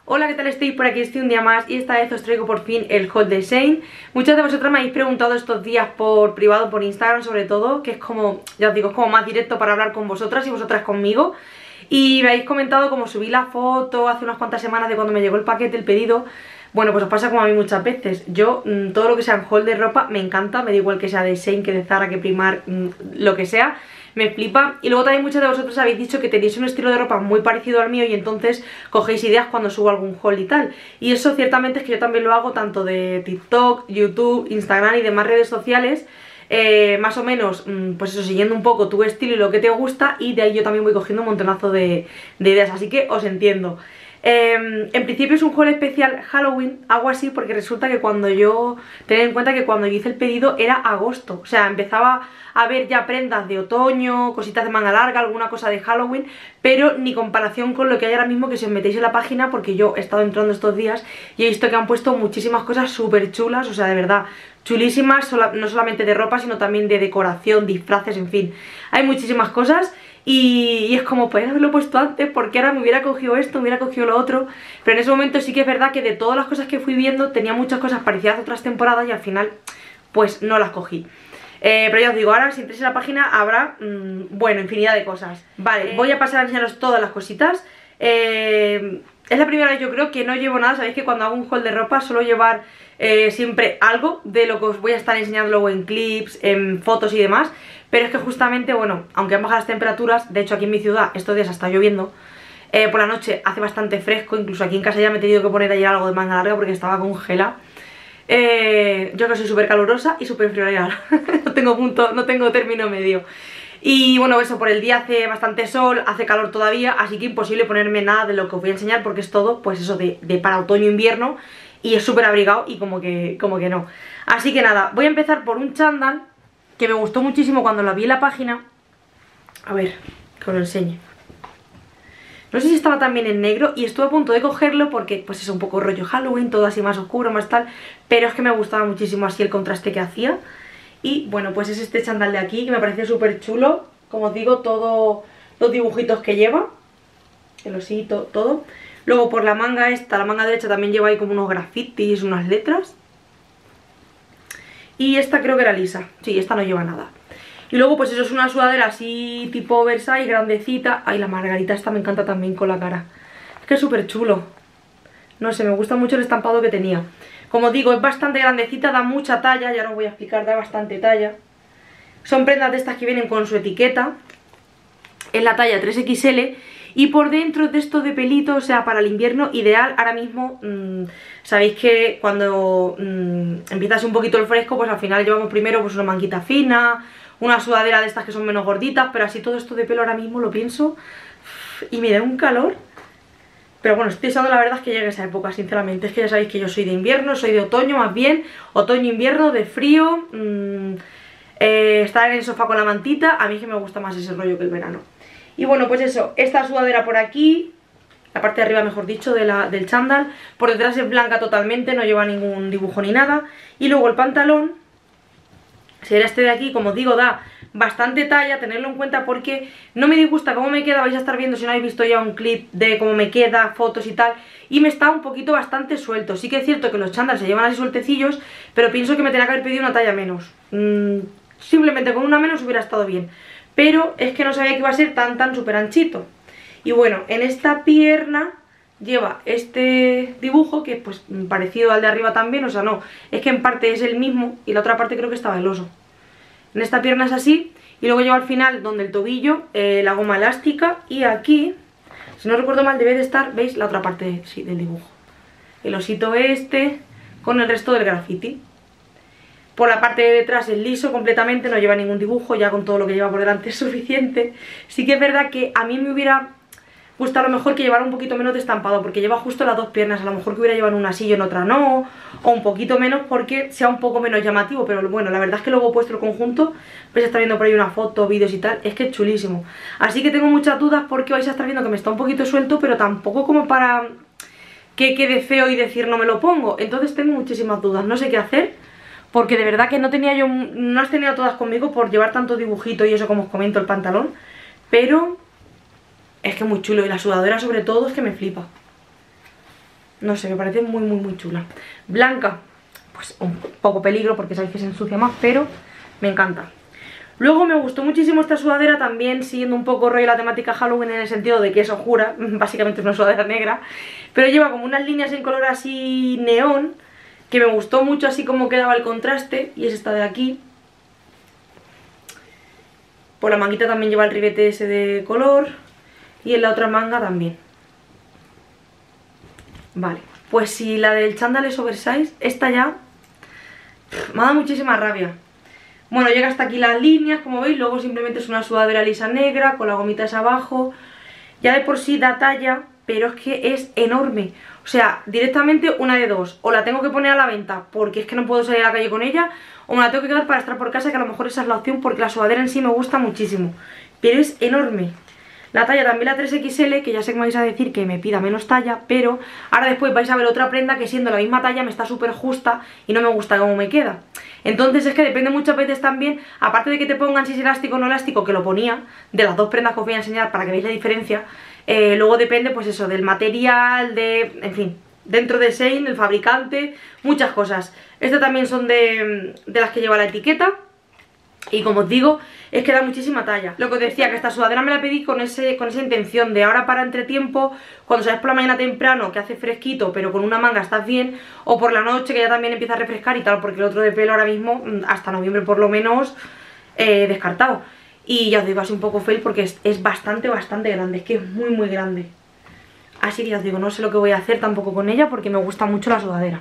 Hola, ¿qué tal estáis? Por aquí estoy un día más y esta vez os traigo por fin el haul de Shein. Muchas de vosotras me habéis preguntado estos días por privado, por Instagram sobre todo, que es como, ya os digo, es como más directo para hablar con vosotras y vosotras conmigo. Y me habéis comentado como subí la foto hace unas cuantas semanas de cuando me llegó el paquete, el pedido. Bueno, pues os pasa como a mí muchas veces. Yo, todo lo que sea en haul de ropa me encanta, me da igual que sea de Shein, que de Zara, que Primark, lo que sea. Me flipa. Y luego también muchos de vosotros habéis dicho que tenéis un estilo de ropa muy parecido al mío y entonces cogéis ideas cuando subo algún haul y tal. Y eso ciertamente es que yo también lo hago tanto de TikTok, YouTube, Instagram y demás redes sociales. Más o menos, pues eso, siguiendo un poco tu estilo y lo que te gusta, y de ahí yo también voy cogiendo un montonazo de ideas, así que os entiendo. En principio es un haul especial Halloween, algo así, porque resulta que tened en cuenta que cuando yo hice el pedido era agosto, o sea, empezaba a ver ya prendas de otoño, cositas de manga larga, alguna cosa de Halloween, pero ni comparación con lo que hay ahora mismo, que si os metéis en la página, porque yo he estado entrando estos días y he visto que han puesto muchísimas cosas súper chulas, o sea, de verdad, chulísimas, no solamente de ropa, sino también de decoración, disfraces, en fin, hay muchísimas cosas. Y es como, podría haberlo puesto antes, porque ahora me hubiera cogido esto, me hubiera cogido lo otro. Pero en ese momento sí que es verdad que de todas las cosas que fui viendo tenía muchas cosas parecidas a otras temporadas y al final pues no las cogí. Pero ya os digo, ahora si entréis en la página habrá, bueno, infinidad de cosas. Vale, voy a pasar a enseñaros todas las cositas. Es la primera vez, yo creo, que no llevo nada. Sabéis que cuando hago un haul de ropa suelo llevar siempre algo de lo que os voy a estar enseñando luego en clips, en fotos y demás. Pero es que justamente, bueno, aunque han bajado las temperaturas, de hecho aquí en mi ciudad estos días ha estado lloviendo, por la noche hace bastante fresco, incluso aquí en casa ya me he tenido que poner ayer algo de manga larga porque estaba congelada. Yo que soy súper calurosa y súper friolera, no tengo término medio. Y bueno, eso, por el día hace bastante sol, hace calor todavía, así que imposible ponerme nada de lo que os voy a enseñar porque es todo, pues eso, de para otoño-invierno, y es súper abrigado y como que no. Así que nada, voy a empezar por un chándal que me gustó muchísimo cuando lo vi en la página. A ver, que os lo enseñe. No sé si estaba también en negro y estuve a punto de cogerlo porque pues es un poco rollo Halloween, todo así más oscuro, más tal, pero es que me gustaba muchísimo así el contraste que hacía. Y bueno, pues es este chándal de aquí que me parece súper chulo. Como os digo, todos los dibujitos que lleva, el osito, todo. Luego por la manga esta, la manga derecha también lleva ahí como unos grafitis, unas letras. Y esta creo que era lisa, sí, esta no lleva nada. Y luego pues eso es una sudadera así tipo oversize, grandecita. Ay, la margarita esta me encanta también con la cara. Es que es súper chulo. No sé, me gusta mucho el estampado que tenía. Como digo, es bastante grandecita, da mucha talla, ya os voy a explicar, da bastante talla. Son prendas de estas que vienen con su etiqueta. Es la talla 3XL. Y por dentro de esto de pelito, o sea, para el invierno ideal. Ahora mismo, sabéis que cuando empieza un poquito el fresco, pues al final llevamos primero pues una manguita fina, una sudadera de estas que son menos gorditas, pero así todo esto de pelo ahora mismo lo pienso y me da un calor. Pero bueno, estoy deseando la verdad es que llegue esa época, sinceramente. Es que ya sabéis que yo soy de invierno, soy de otoño más bien, otoño-invierno, de frío, estar en el sofá con la mantita. A mí es que me gusta más ese rollo que el verano. Y bueno, pues eso, esta sudadera por aquí, la parte de arriba mejor dicho del chándal, por detrás es blanca totalmente, no lleva ningún dibujo ni nada. Y luego el pantalón, será este de aquí, como os digo, da bastante talla, tenerlo en cuenta porque no me disgusta cómo me queda. Vais a estar viendo, si no habéis visto ya un clip de cómo me queda, fotos y tal, y me está un poquito bastante suelto. Sí que es cierto que los chándals se llevan así sueltecillos, pero pienso que me tenía que haber pedido una talla menos. Simplemente con una menos hubiera estado bien, pero es que no sabía que iba a ser tan súper anchito. Y bueno, en esta pierna lleva este dibujo que es pues parecido al de arriba también, o sea no, es que en parte es el mismo y la otra parte creo que estaba el oso. En esta pierna es así y luego lleva al final donde el tobillo la goma elástica y aquí, si no recuerdo mal, debe de estar, ¿veis? La otra parte sí, del dibujo. El osito este con el resto del graffiti. Por la parte de detrás es liso completamente, no lleva ningún dibujo, ya con todo lo que lleva por delante es suficiente. Sí que es verdad que a mí me hubiera gustado a lo mejor que llevara un poquito menos de estampado, porque lleva justo las dos piernas, a lo mejor que hubiera llevado una así y en otra no, o un poquito menos porque sea un poco menos llamativo, pero bueno, la verdad es que luego he puesto el conjunto, vais a estar viendo por ahí una foto, vídeos y tal, es que es chulísimo. Así que tengo muchas dudas porque vais a estar viendo que me está un poquito suelto, pero tampoco como para que quede feo y decir no me lo pongo, entonces tengo muchísimas dudas, no sé qué hacer. Porque de verdad que no has tenido todas conmigo por llevar tanto dibujito y eso como os comento el pantalón. Pero es que es muy chulo y la sudadera sobre todo es que me flipa. No sé, me parece muy chula. Blanca, pues un poco peligro porque sabéis que se ensucia más, pero me encanta. Luego me gustó muchísimo esta sudadera también, siguiendo un poco rollo la temática Halloween, en el sentido de que es oscura, básicamente es una sudadera negra, pero lleva como unas líneas en color así neón, que me gustó mucho así como quedaba el contraste, y es esta de aquí. Por la manguita también lleva el ribete ese de color, y en la otra manga también. Vale, pues si la del chándal es oversize, esta ya me ha dado muchísima rabia. Bueno, llega hasta aquí las líneas, como veis, luego simplemente es una sudadera lisa negra, con las gomitas abajo. Ya de por sí da talla, pero es que es enorme. O sea, directamente una de dos. O la tengo que poner a la venta porque es que no puedo salir a la calle con ella, o me la tengo que quedar para estar por casa, que a lo mejor esa es la opción porque la sudadera en sí me gusta muchísimo. Pero es enorme. La talla también la 3XL, que ya sé que me vais a decir que me pida menos talla, pero ahora después vais a ver otra prenda que siendo la misma talla me está súper justa y no me gusta cómo me queda. Entonces es que depende muchas veces también, aparte de que te pongan si es elástico o no elástico, que lo ponía, de las dos prendas que os voy a enseñar para que veáis la diferencia, luego depende pues eso, del material, en fin, dentro de Shein, el fabricante, muchas cosas. Estas también son de las que lleva la etiqueta. Y como os digo, es que da muchísima talla. Lo que os decía, que esta sudadera me la pedí con esa intención de ahora para entretiempo, cuando sales por la mañana temprano, que hace fresquito, pero con una manga estás bien, o por la noche, que ya también empieza a refrescar y tal, porque el otro de pelo ahora mismo, hasta noviembre por lo menos, descartado. Y ya os digo, así un poco fail porque es bastante grande, es que es muy grande. Así que ya os digo, no sé lo que voy a hacer tampoco con ella porque me gusta mucho la sudadera.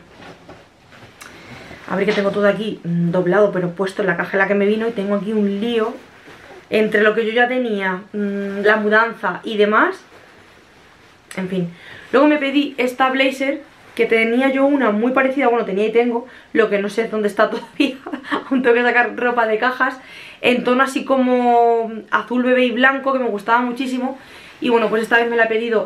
A ver, que tengo todo aquí doblado, pero puesto en la caja en la que me vino, y tengo aquí un lío entre lo que yo ya tenía, la mudanza y demás. En fin. Luego me pedí esta blazer, que tenía yo una muy parecida, bueno, tenía y tengo, lo que no sé dónde está todavía, aún tengo que sacar ropa de cajas, en tono así como azul bebé y blanco, que me gustaba muchísimo. Y bueno, pues esta vez me la he pedido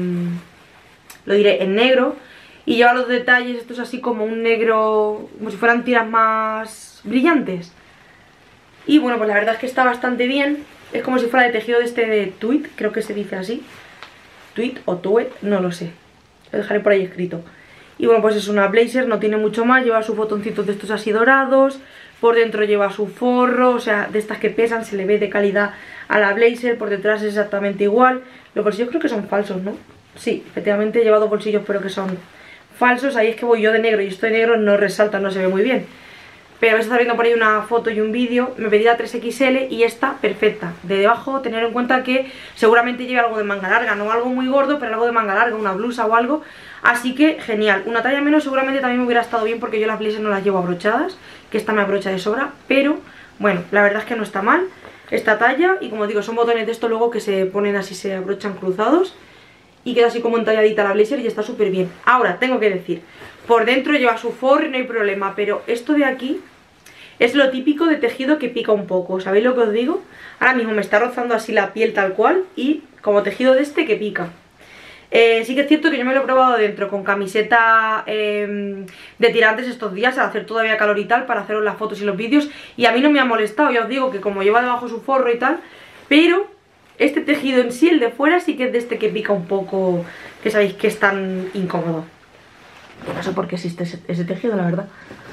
lo diré, en negro. Y lleva los detalles, esto es así como un negro, como si fueran tiras más brillantes. Y bueno, pues la verdad es que está bastante bien. Es como si fuera de tejido de este de tweed, creo que se dice así. Tweed o tuet, no lo sé. Lo dejaré por ahí escrito. Y bueno, pues es una blazer, no tiene mucho más. Lleva sus botoncitos de estos así dorados. Por dentro lleva su forro, o sea, de estas que pesan, se le ve de calidad a la blazer. Por detrás es exactamente igual. Los bolsillos creo que son falsos, ¿no? Sí, efectivamente lleva dos bolsillos, pero que son falsos. Ahí es que voy yo de negro y esto de negro no resalta, no se ve muy bien. Pero vais a estar viendo por ahí una foto y un vídeo. Me pedí la 3XL y está perfecta. De debajo, tener en cuenta que seguramente lleve algo de manga larga, no algo muy gordo, pero algo de manga larga, una blusa o algo. Así que genial. Una talla menos seguramente también me hubiera estado bien porque yo las blazers no las llevo abrochadas, que esta me abrocha de sobra. Pero bueno, la verdad es que no está mal esta talla. Y como digo, son botones de esto luego que se ponen así, se abrochan cruzados. Y queda así como entalladita la blazer y está súper bien. Ahora, tengo que decir, por dentro lleva su forro y no hay problema, pero esto de aquí es lo típico de tejido que pica un poco. ¿Sabéis lo que os digo? Ahora mismo me está rozando así la piel tal cual y como tejido de este que pica. Sí que es cierto que yo me lo he probado dentro con camiseta de tirantes estos días al hacer todavía calor y tal, para haceros las fotos y los vídeos, y a mí no me ha molestado. Ya os digo que como lleva debajo su forro y tal, pero este tejido en sí, el de fuera, sí que es de este que pica un poco, que sabéis que es tan incómodo. Que no sé por qué existe ese tejido, la verdad.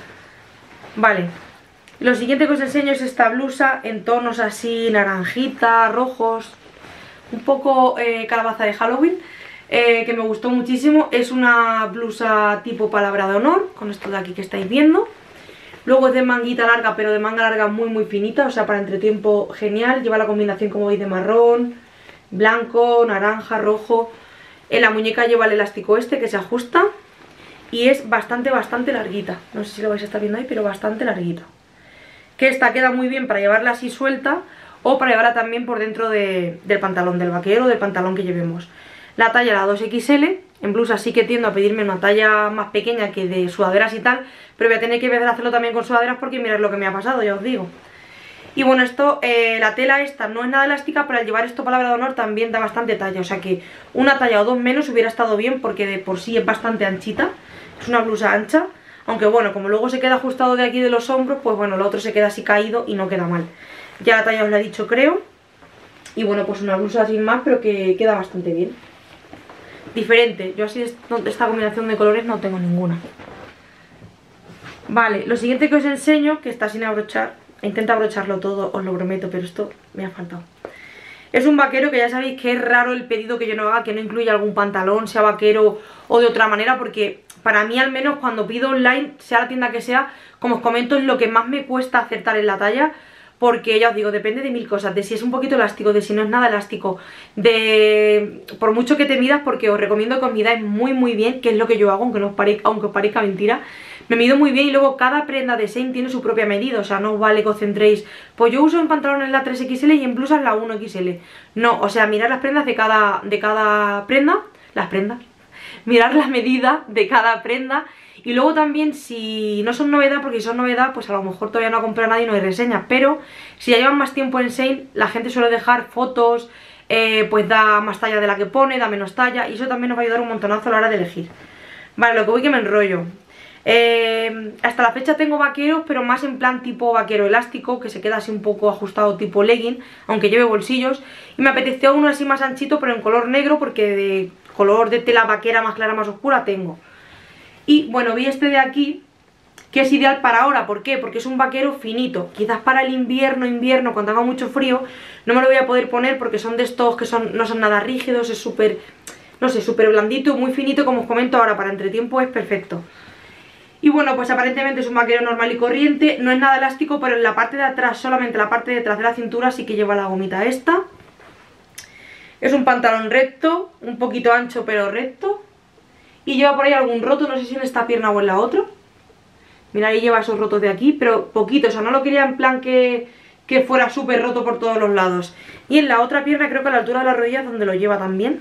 Vale, lo siguiente que os enseño es esta blusa en tonos así naranjita, rojos, un poco calabaza de Halloween, que me gustó muchísimo. Es una blusa tipo palabra de honor, con esto de aquí que estáis viendo. Luego es de manguita larga, pero de manga larga muy finita, o sea, para entretiempo genial. Lleva la combinación, como veis, de marrón, blanco, naranja, rojo. En la muñeca lleva el elástico este que se ajusta. Y es bastante larguita. No sé si lo vais a estar viendo ahí, pero bastante larguita. Que esta queda muy bien para llevarla así suelta, o para llevarla también por dentro del pantalón, del vaquero o del pantalón que llevemos. La talla la 2XL. En blusa sí que tiendo a pedirme una talla más pequeña que de sudaderas y tal, pero voy a tener que empezar a hacerlo también con sudaderas porque mirad lo que me ha pasado, ya os digo. Y bueno, esto, la tela esta no es nada elástica, pero al llevar esto palabra de honor también da bastante talla. O sea que una talla o dos menos hubiera estado bien porque de por sí es bastante anchita. Es una blusa ancha, aunque bueno, como luego se queda ajustado de aquí de los hombros, pues bueno, lo otro se queda así caído y no queda mal. Ya la talla os la he dicho, creo. Y bueno, pues una blusa sin más, pero que queda bastante bien. diferente. Yo así esta combinación de colores no tengo ninguna. Vale, lo siguiente que os enseño, que está sin abrochar, intento abrocharlo todo, os lo prometo, pero esto me ha faltado. Es un vaquero que ya sabéis que es raro el pedido que yo no haga, que no incluya algún pantalón, sea vaquero o de otra manera, porque para mí al menos cuando pido online, sea la tienda que sea, como os comento, es lo que más me cuesta acertar en la talla, porque ya os digo, depende de mil cosas, de si es un poquito elástico, de si no es nada elástico, de por mucho que te midas, porque os recomiendo que os midáis muy bien, que es lo que yo hago, aunque os parezca mentira. Me mido muy bien y luego cada prenda de Shein tiene su propia medida, o sea, no os vale que os centréis, pues yo uso en pantalones la 3XL y en blusas la 1XL. No, o sea, mirad las prendas de cada prenda, mirad la medida de cada prenda. Y luego también si no son novedad, porque si son novedad pues a lo mejor todavía no ha comprado nadie y no hay reseñas, pero si ya llevan más tiempo en Shein, la gente suele dejar fotos, pues da más talla de la que pone, da menos talla, y eso también nos va a ayudar un montonazo a la hora de elegir. Vale, lo que voy que me enrollo. Hasta la fecha tengo vaqueros, pero más en plan tipo vaquero elástico, que se queda así un poco ajustado tipo legging, aunque lleve bolsillos. Y me apeteció uno así más anchito, pero en color negro, porque de color de tela vaquera más clara, más oscura tengo. Y bueno, vi este de aquí, que es ideal para ahora. ¿Por qué? Porque es un vaquero finito. Quizás para el invierno, cuando haga mucho frío, no me lo voy a poder poner porque son de estos que no son nada rígidos, es súper, no sé, súper blandito, muy finito, como os comento ahora, para entretiempo es perfecto. Y bueno, pues aparentemente es un vaquero normal y corriente, no es nada elástico, pero en la parte de atrás, solamente la parte de atrás de la cintura sí que lleva la gomita esta. Es un pantalón recto, un poquito ancho pero recto. Y lleva por ahí algún roto, no sé si en esta pierna o en la otra. Mirad, ahí lleva esos rotos de aquí, pero poquito, o sea, no lo quería en plan que fuera súper roto por todos los lados. Y en la otra pierna, creo que a la altura de las rodillas, donde lo lleva también.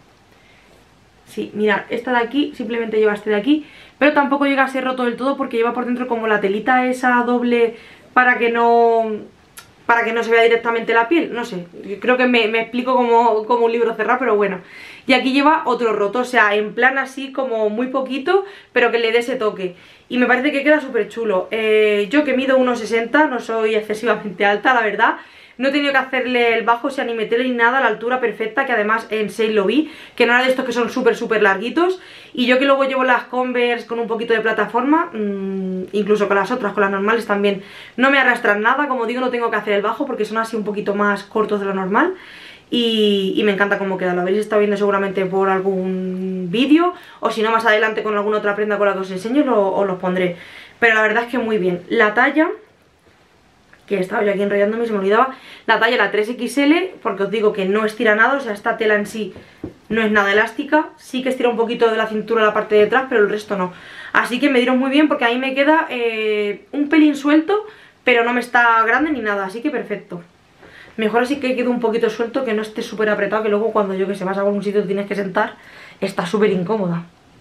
Sí, mirad, esta de aquí simplemente lleva este de aquí, pero tampoco llega a ser roto del todo porque lleva por dentro como la telita esa doble para que no se vea directamente la piel, no sé, creo que me explico como un libro cerrado, pero bueno. Y aquí lleva otro roto, o sea, en plan así como muy poquito, pero que le dé ese toque. Y me parece que queda súper chulo. Yo que mido 1,60, no soy excesivamente alta, la verdad. No he tenido que hacerle el bajo, o sea, ni meterle ni nada, a la altura perfecta, que además en Shein lo vi, que no era de estos que son súper larguitos. Y yo que luego llevo las Converse con un poquito de plataforma, incluso con las otras, con las normales también, no me arrastran nada. Como digo, no tengo que hacer el bajo porque son así un poquito más cortos de lo normal. Y me encanta cómo queda, lo habréis estado viendo seguramente por algún vídeo, o si no más adelante con alguna otra prenda con la que os enseño os los pondré. Pero la verdad es que muy bien. La talla, que estaba yo aquí enrollándome y se me olvidaba, la talla la 3XL, porque os digo que no estira nada, o sea, esta tela en sí no es nada elástica, sí que estira un poquito de la cintura a la parte de atrás, pero el resto no. Así que me dieron muy bien porque a mí me queda un pelín suelto, pero no me está grande ni nada, así que perfecto. Mejor así que quede un poquito suelto, que no esté súper apretado, que luego cuando yo que sé vas a algún sitio te tienes que sentar, está súper incómoda.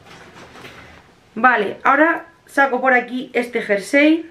Vale, ahora saco por aquí este jersey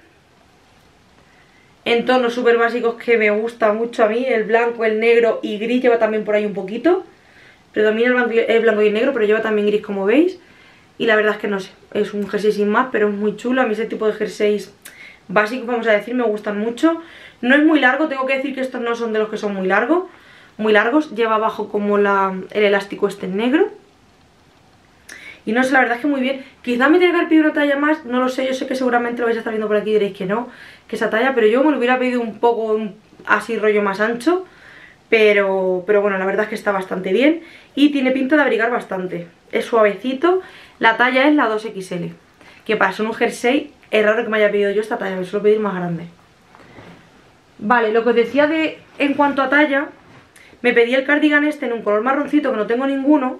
en tonos súper básicos que me gusta mucho a mí, el blanco, el negro y gris, lleva también por ahí un poquito. Predomina el blanco y el negro, pero lleva también gris, como veis. Y la verdad es que no sé, es un jersey sin más, pero es muy chulo. A mí ese tipo de jerseys básicos, vamos a decir, me gustan mucho. No es muy largo, tengo que decir que estos no son de los que son muy largos. Lleva abajo como el elástico este en negro. Y no sé, la verdad es que muy bien. Quizá me tenga que haber pedido una talla más, no lo sé. Yo sé que seguramente lo vais a estar viendo por aquí y diréis que no, que esa talla, pero yo me lo hubiera pedido un poco así rollo más ancho. Pero bueno, la verdad es que está bastante bien y tiene pinta de abrigar bastante. Es suavecito, la talla es la 2XL, que para ser un jersey es raro que me haya pedido yo esta talla, me suelo pedir más grande. Vale, lo que os decía en cuanto a talla, me pedí el cardigan este en un color marroncito, que no tengo ninguno.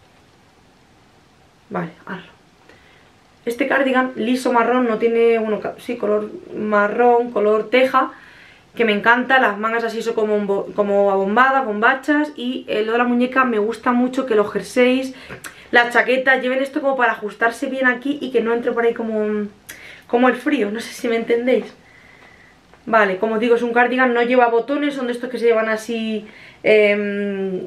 Vale, hazlo. Este cardigan liso marrón, no tiene, bueno, sí, color marrón, color teja, que me encanta. Las mangas así son como abombadas, bombachas. Y lo de la muñeca me gusta mucho que los jerseys, las chaquetas lleven esto como para ajustarse bien aquí y que no entre por ahí como el frío, no sé si me entendéis. Vale, como os digo, es un cardigan, no lleva botones, son de estos que se llevan así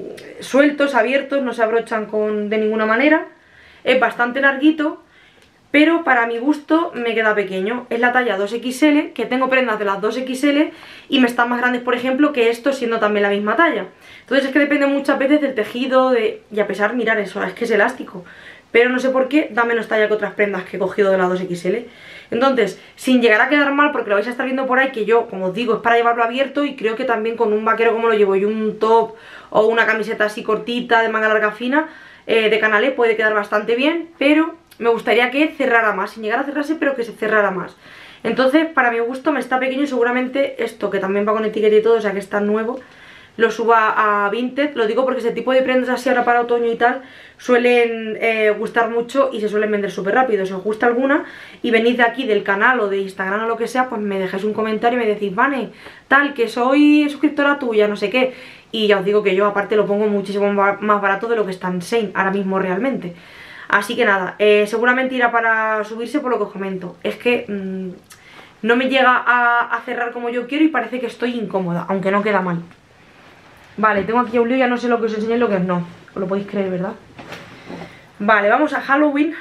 sueltos, abiertos, no se abrochan de ninguna manera. Es bastante larguito pero para mi gusto me queda pequeño. Es la talla 2XL, que tengo prendas de las 2XL y me están más grandes, por ejemplo, que esto, siendo también la misma talla. Entonces es que depende muchas veces del tejido, y a pesar, mirar eso, es que es elástico, pero no sé por qué da menos talla que otras prendas que he cogido de la 2XL. Entonces, sin llegar a quedar mal, porque lo vais a estar viendo por ahí, que yo, como os digo, es para llevarlo abierto, y creo que también con un vaquero como lo llevo yo, un top o una camiseta así cortita, de manga larga fina, de canalé, puede quedar bastante bien, pero me gustaría que cerrara más, sin llegar a cerrarse, pero que se cerrara más. Entonces, para mi gusto me está pequeño, y seguramente esto, que también va con etiqueta y todo, o sea que está nuevo, lo suba a Vinted. Lo digo porque ese tipo de prendas así ahora para otoño y tal suelen gustar mucho y se suelen vender súper rápido. Si os gusta alguna y venís de aquí del canal o de Instagram o lo que sea, pues me dejáis un comentario y me decís, Vane, tal, que soy suscriptora tuya, no sé qué. Y ya os digo que yo aparte lo pongo muchísimo más barato de lo que está en Shein ahora mismo realmente. Así que nada, seguramente irá para subirse, por lo que os comento. Es que no me llega a cerrar como yo quiero y parece que estoy incómoda, aunque no queda mal. Vale, tengo aquí un lío, ya no sé lo que os enseñé y lo que no. Os lo podéis creer, ¿verdad? Vale, vamos a Halloween.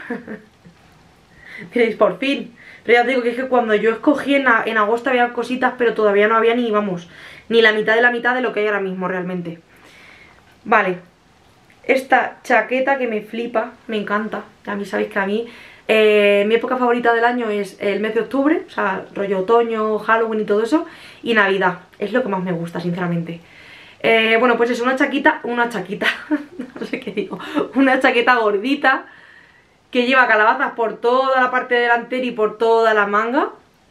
Diréis, por fin. Pero ya os digo que es que cuando yo escogí en agosto había cositas, pero todavía no había ni, vamos, ni la mitad de lo que hay ahora mismo realmente. Vale, esta chaqueta que me flipa, me encanta. A mí sabéis que a mí mi época favorita del año es el mes de octubre, o sea, rollo otoño, Halloween y todo eso, y Navidad, es lo que más me gusta, sinceramente. Bueno, pues es una chaqueta, no sé qué digo, una chaqueta gordita que lleva calabazas por toda la parte delantera y por toda la manga.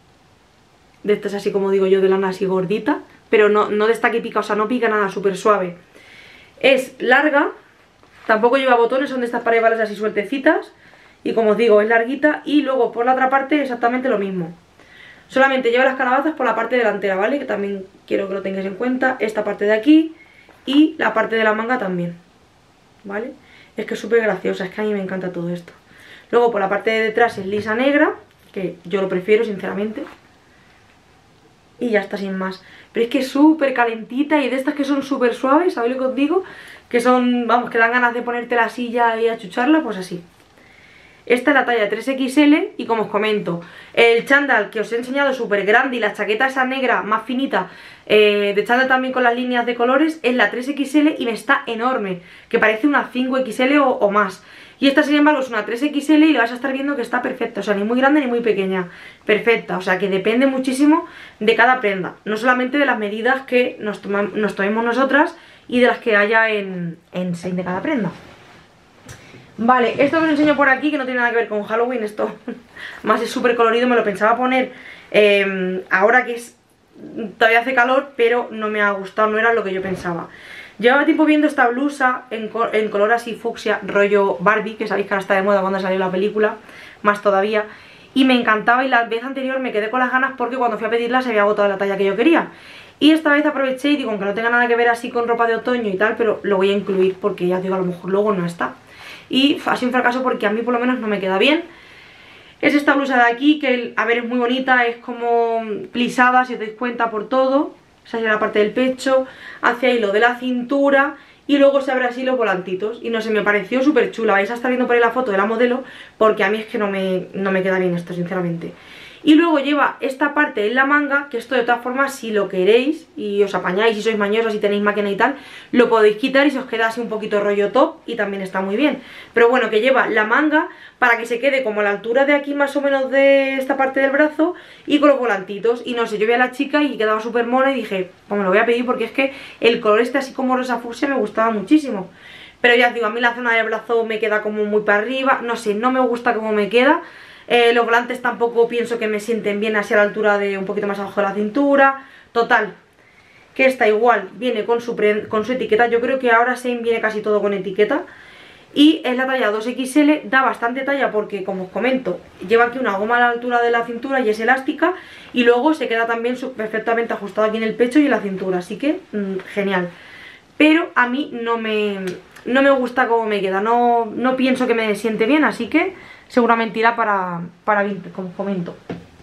De estas así como digo yo, de lana así gordita, pero no de esta que pica, o sea, no pica nada, súper suave. Es larga, tampoco lleva botones, son de estas para llevarlas así sueltecitas. Y como os digo, es larguita, y luego por la otra parte exactamente lo mismo. Solamente lleva las calabazas por la parte delantera, ¿vale? Que también quiero que lo tengáis en cuenta. Esta parte de aquí y la parte de la manga también, ¿vale? Es que es súper graciosa, es que a mí me encanta todo esto. Luego por la parte de detrás es lisa negra, que yo lo prefiero sinceramente. Y ya está, sin más. Pero es que es súper calentita y de estas que son súper suaves, ¿sabéis lo que os digo? Que son, vamos, que dan ganas de ponerte la silla y achucharla, pues así. Esta es la talla 3XL y como os comento, el chándal que os he enseñado es súper grande y la chaqueta esa negra más finita de chándal también con las líneas de colores es la 3XL y me está enorme, que parece una 5XL o más. Y esta sin embargo es una 3XL y lo vas a estar viendo que está perfecta, o sea, ni muy grande ni muy pequeña, perfecta, o sea que depende muchísimo de cada prenda, no solamente de las medidas que nos tomemos nosotras y de las que haya en Shein de cada prenda. Vale, esto que os enseño por aquí, que no tiene nada que ver con Halloween, esto más es súper colorido, me lo pensaba poner ahora que todavía hace calor, pero no me ha gustado, no era lo que yo pensaba. Llevaba tiempo viendo esta blusa en color así fucsia, rollo Barbie, que sabéis que ahora está de moda cuando salió la película, más todavía, y me encantaba, y la vez anterior me quedé con las ganas porque cuando fui a pedirla se había agotado la talla que yo quería. Y esta vez aproveché y digo, aunque no tenga nada que ver así con ropa de otoño y tal, pero lo voy a incluir porque ya digo, a lo mejor luego no está. Y ha sido un fracaso porque a mí por lo menos no me queda bien. Es esta blusa de aquí que, a ver, es muy bonita, es como plisada, si os dais cuenta, por todo. Esa es la parte del pecho, hacia ahí lo de la cintura y luego se abre así los volantitos. Y no sé, me pareció súper chula. Vais a estar viendo por ahí la foto de la modelo porque a mí es que no me queda bien esto, sinceramente. Y luego lleva esta parte en la manga, que esto de todas formas, si lo queréis y os apañáis, si sois mañosos, si tenéis máquina y tal, lo podéis quitar y se os queda así un poquito rollo top y también está muy bien. Pero bueno, que lleva la manga para que se quede como a la altura de aquí más o menos de esta parte del brazo y con los volantitos. Y no sé, yo vi a la chica y quedaba súper mona y dije, pues me lo voy a pedir porque es que el color este así como rosa fucsia me gustaba muchísimo. Pero ya os digo, a mí la zona del brazo me queda como muy para arriba, no sé, no me gusta cómo me queda. Los volantes tampoco pienso que me sienten bien así a la altura de un poquito más abajo de la cintura. Total, que esta igual viene con su etiqueta. Yo creo que ahora Shein viene casi todo con etiqueta. Y es la talla 2XL, da bastante talla porque, como os comento, lleva aquí una goma a la altura de la cintura y es elástica. Y luego se queda también perfectamente ajustado aquí en el pecho y en la cintura, así que genial. Pero a mí no me gusta cómo me queda, no pienso que me siente bien, así que seguramente irá para Vinted, como os comento.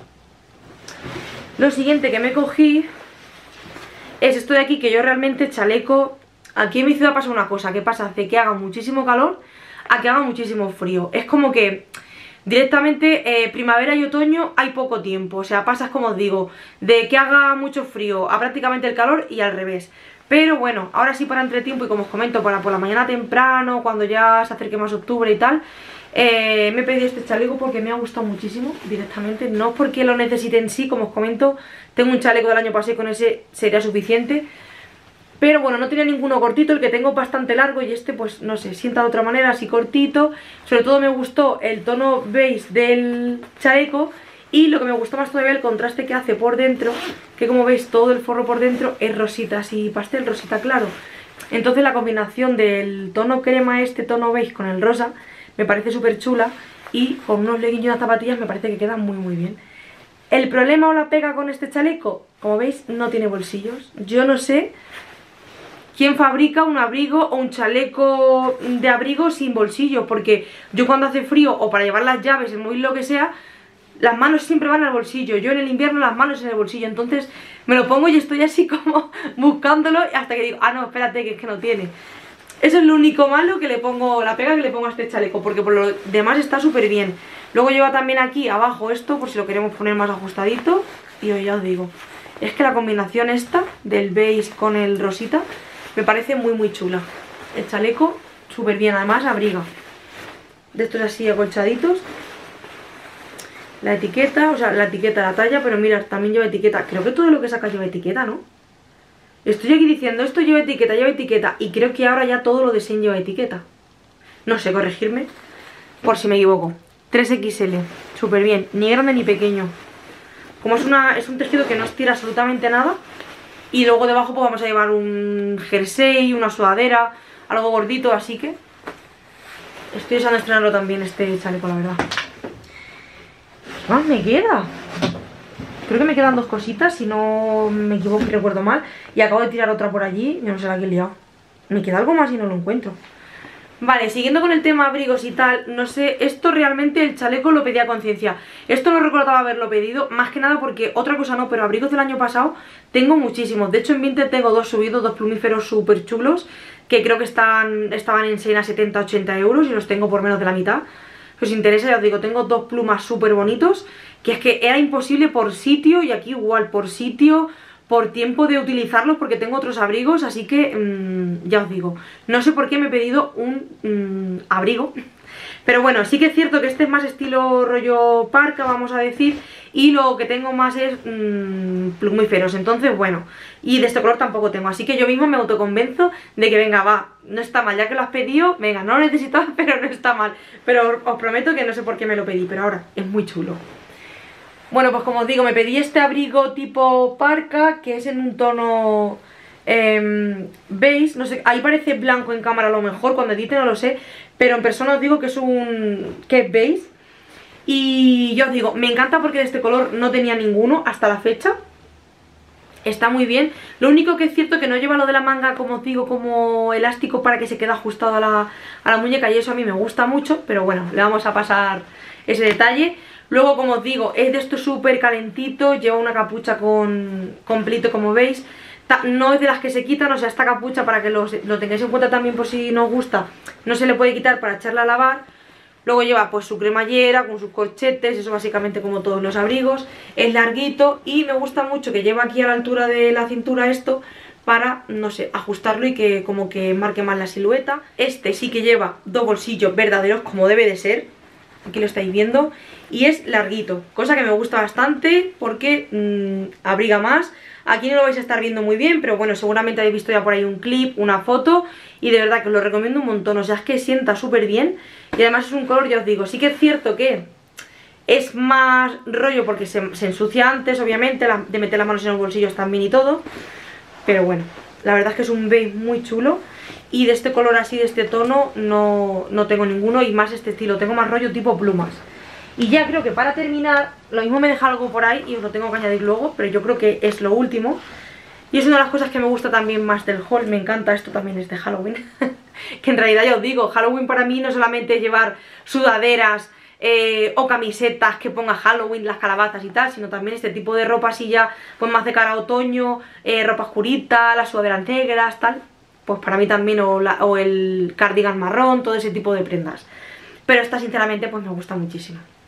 Lo siguiente que me cogí es esto de aquí, que yo realmente chaleco. Aquí en mi ciudad pasa una cosa, que pasa de que haga muchísimo calor a que haga muchísimo frío. Es como que Directamente primavera y otoño hay poco tiempo, o sea, pasas como os digo, de que haga mucho frío a prácticamente el calor y al revés. Pero bueno, ahora sí para entretiempo y como os comento, para por la mañana temprano, cuando ya se acerque más octubre y tal, me he pedido este chaleco porque me ha gustado muchísimo directamente. No porque lo necesite en sí, como os comento, tengo un chaleco del año pasado y con ese sería suficiente. Pero bueno, no tenía ninguno cortito, el que tengo bastante largo y este pues no sé, sienta de otra manera, así cortito. Sobre todo me gustó el tono beige del chaleco. Y lo que me gustó más todavía el contraste que hace por dentro, que como veis todo el forro por dentro es rosita, así pastel, rosita claro. Entonces la combinación del tono crema este, tono beige con el rosa, me parece súper chula. Y con unos leggings y unas zapatillas me parece que queda muy bien. El problema o la pega con este chaleco, como veis, no tiene bolsillos. Yo no sé quién fabrica un abrigo o un chaleco de abrigo sin bolsillo, porque yo cuando hace frío o para llevar las llaves, el móvil, lo que sea, las manos siempre van al bolsillo. Yo en el invierno las manos en el bolsillo. Entonces me lo pongo y estoy así como buscándolo hasta que digo, ah no, espérate, que es que no tiene. Eso es lo único malo que le pongo, la pega que le pongo a este chaleco, porque por lo demás está súper bien. Luego lleva también aquí abajo esto, por si lo queremos poner más ajustadito. Y ya os digo, es que la combinación esta del beige con el rosita me parece muy chula. El chaleco súper bien, además abriga. De estos así acolchaditos. La etiqueta, o sea, la etiqueta, la talla, pero mira, también lleva etiqueta. Creo que todo lo que saca lleva etiqueta, ¿no? Estoy aquí diciendo, esto lleva etiqueta, y creo que ahora ya todo lo de Shein lleva etiqueta. No sé, corregirme por si me equivoco. 3XL, súper bien, ni grande ni pequeño. Como es un tejido que no estira absolutamente nada. Y luego debajo pues vamos a llevar un jersey, una sudadera, algo gordito, así que estoy deseando estrenarlo también este chaleco, la verdad. ¿Qué más me queda? Creo que me quedan dos cositas, si no me equivoco y recuerdo mal. Y acabo de tirar otra por allí, yo no sé la que he liado. Me queda algo más y no lo encuentro. Vale, siguiendo con el tema abrigos y tal, no sé, esto realmente el chaleco lo pedí a conciencia. Esto no recordaba haberlo pedido, más que nada porque otra cosa no, pero abrigos del año pasado tengo muchísimos. De hecho en Vinted tengo dos subidos, dos plumíferos súper chulos, que creo que estaban en Shein a 70-80 euros y los tengo por menos de la mitad. Si os interesa, ya os digo, tengo dos plumas súper bonitos, que es que era imposible por sitio, y aquí igual por sitio, por tiempo de utilizarlos, porque tengo otros abrigos, así que ya os digo, no sé por qué me he pedido un abrigo. Pero bueno, sí que es cierto que este es más estilo rollo parka, vamos a decir, y lo que tengo más es plumíferos, entonces bueno, y de este color tampoco tengo, así que yo mismo me autoconvenzo de que venga, va, no está mal, ya que lo has pedido, venga, no lo necesitaba, pero no está mal. Pero os prometo que no sé por qué me lo pedí, pero ahora es muy chulo. Bueno, pues como os digo, me pedí este abrigo tipo parka, que es en un tono beige, no sé, ahí parece blanco en cámara a lo mejor, cuando edite no lo sé, pero en persona os digo que es beige. Y yo os digo, me encanta porque de este color no tenía ninguno hasta la fecha. Está muy bien. Lo único que es cierto que no lleva lo de la manga, como os digo, como elástico para que se quede ajustado a la muñeca, y eso a mí me gusta mucho, pero bueno, le vamos a pasar ese detalle. Luego, como os digo, es de esto súper calentito, lleva una capucha con plito, como veis. No es de las que se quitan, o sea, esta capucha, para que lo tengáis en cuenta también por si no os gusta, no se le puede quitar para echarla a lavar. Luego lleva pues su cremallera con sus corchetes, eso básicamente como todos los abrigos. Es larguito y me gusta mucho que lleva aquí a la altura de la cintura esto, para, no sé, ajustarlo y que como que marque más la silueta. Este sí que lleva dos bolsillos verdaderos como debe de ser, aquí lo estáis viendo, y es larguito, cosa que me gusta bastante porque abriga más. Aquí no lo vais a estar viendo muy bien, pero bueno, seguramente habéis visto ya por ahí un clip, una foto, y de verdad que os lo recomiendo un montón. O sea, es que sienta súper bien y además es un color, ya os digo, sí que es cierto que es más rollo porque se ensucia antes, obviamente, de meter las manos en los bolsillos también y todo, pero bueno, la verdad es que es un beige muy chulo. Y de este color así, de este tono, no tengo ninguno, y más este estilo, tengo más rollo tipo plumas. Y ya creo que para terminar, lo mismo me deja algo por ahí y os lo tengo que añadir luego, pero yo creo que es lo último. Y es una de las cosas que me gusta también más del haul, me encanta, esto también es de Halloween. Que en realidad ya os digo, Halloween para mí no solamente es llevar sudaderas o camisetas que ponga Halloween, las calabazas y tal, sino también este tipo de ropa así ya pues más de cara a otoño, ropa oscurita, las sudaderas negras, tal. Pues para mí también, o el cardigan marrón, todo ese tipo de prendas. Pero esta sinceramente pues me gusta muchísimo.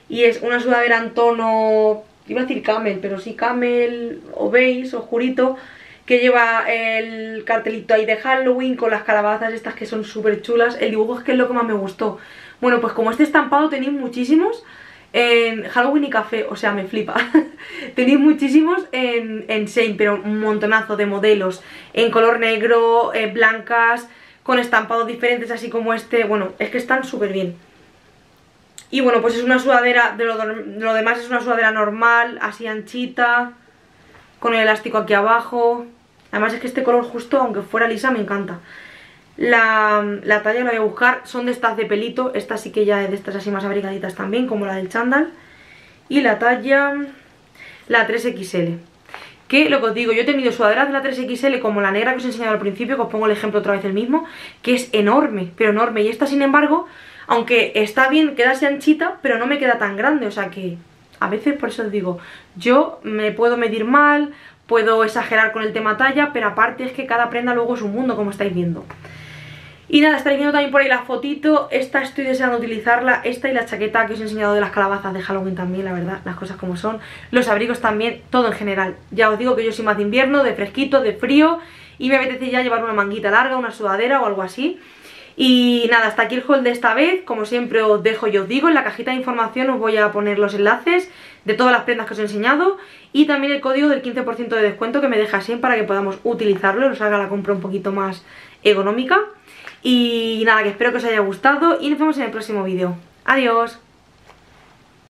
Y es una sudadera en tono, iba a decir camel, pero sí camel o beige, oscurito, que lleva el cartelito ahí de Halloween con las calabazas estas que son súper chulas. El dibujo es que es lo que más me gustó. Bueno, pues como este estampado tenéis muchísimos en Halloween y café, o sea, me flipa. Tenéis muchísimos en Shein, pero un montonazo de modelos en color negro, blancas, con estampados diferentes así como este. Bueno, es que están súper bien. Y bueno, pues es una sudadera, de lo demás es una sudadera normal, así anchita, con el elástico aquí abajo. Además es que este color justo, aunque fuera lisa, me encanta. La talla la voy a buscar, son de estas de pelito, esta sí que ya es de estas así más abrigaditas también, como la del chándal. Y la talla, la 3XL. Que lo que os digo, yo he tenido sudaderas de la 3XL como la negra que os he enseñado al principio, que os pongo el ejemplo otra vez el mismo, que es enorme, pero enorme. Y esta sin embargo, aunque está bien, queda así anchita, pero no me queda tan grande, o sea que a veces por eso os digo, yo me puedo medir mal, puedo exagerar con el tema talla, pero aparte es que cada prenda luego es un mundo, como estáis viendo. Y nada, estaréis viendo también por ahí la fotito. Esta estoy deseando utilizarla. Esta y la chaqueta que os he enseñado de las calabazas de Halloween también, la verdad, las cosas como son. Los abrigos también, todo en general. Ya os digo que yo soy más de invierno, de fresquito, de frío. Y me apetece ya llevar una manguita larga, una sudadera o algo así. Y nada, hasta aquí el haul de esta vez. Como siempre os dejo y os digo, en la cajita de información os voy a poner los enlaces de todas las prendas que os he enseñado. Y también el código del 15% de descuento que me deja Shein para que podamos utilizarlo y nos haga la compra un poquito más económica. Y nada, que espero que os haya gustado y nos vemos en el próximo vídeo. ¡Adiós!